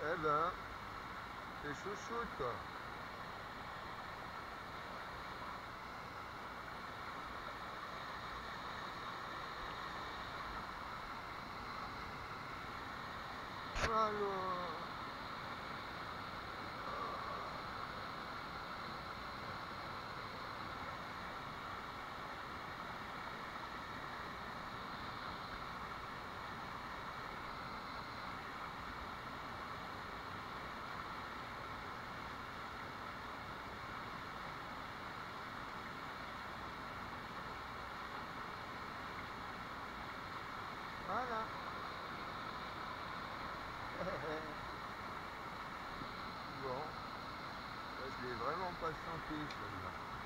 Eh ben, c'est chouchoute quoi. Alors... Voilà. Bon, je l'ai vraiment pas senti celle-là.